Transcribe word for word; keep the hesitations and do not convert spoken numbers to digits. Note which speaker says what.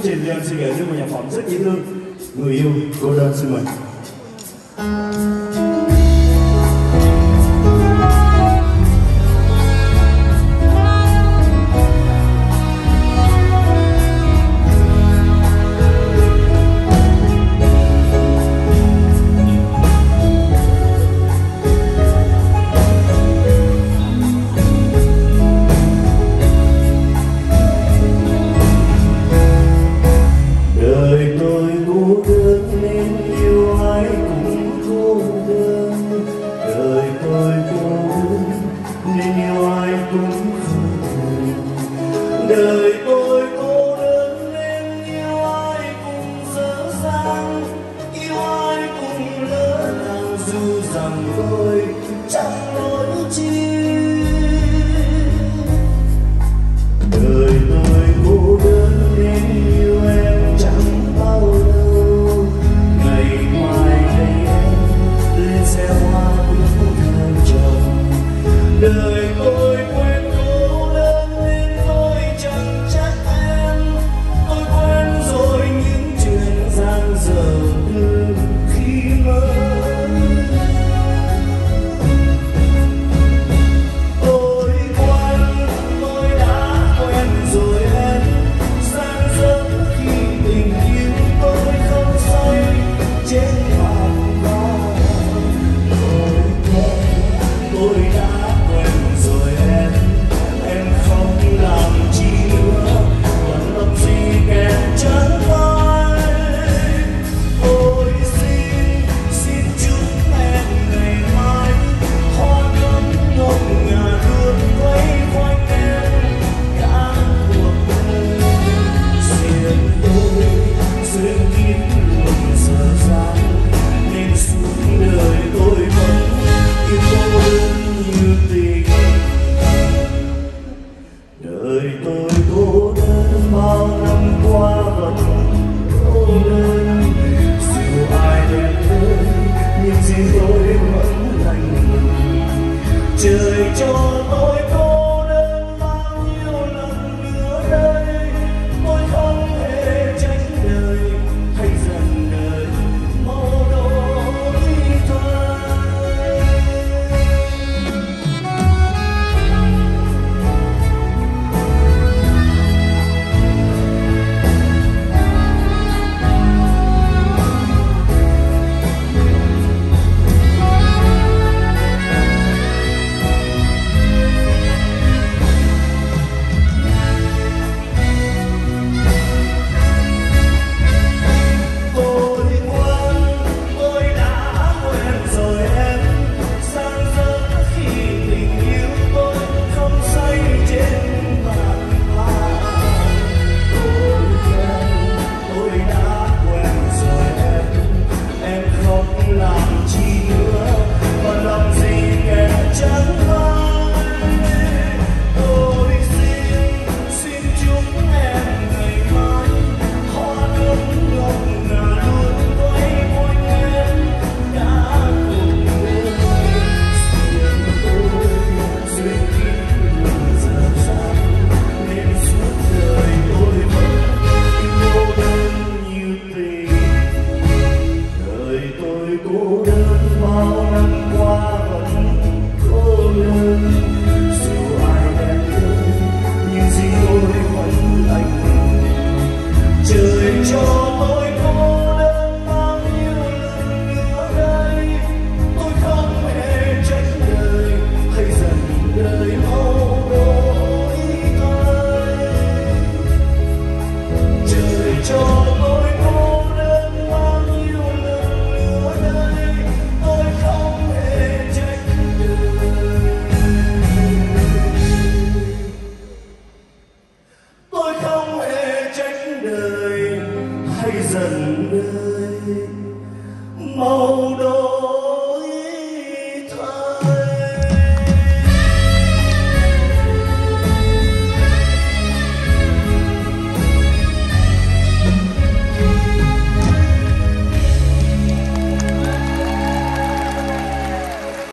Speaker 1: chương trình thì anh xin gửi đến một nhạc phẩm rất dễ thương, Người Yêu Cô Đơn. Xin mời.
Speaker 2: Đời tôi cô đơn nên yêu ai cũng dở dang, yêu ai cũng lỡ làng dù rằng tôi chẳng lỗi chi. Đời tôi cô đơn nên yêu em chẳng bao lâu, ngày mai đây em lên xe hoa bước theo chồng. Đời tôi quên cô đơn nên tôi chẳng trách em, tôi quên rồi những chuyện giang dở từ khi mơ. Tôi quen, tôi đã quen rồi em, giang dở khi tình yêu tôi không say trên mặt vào. Tôi quen, tôi đã trời cho tôi cô đơn bao nhiêu lần nữa đây, tôi không thể tránh đời hay dần đời mau đổi thay. Cô đơn bao năm qua vẫn cô đơn, dù ai đem tới nhưng riêng tôi vẫn lạnh lùng.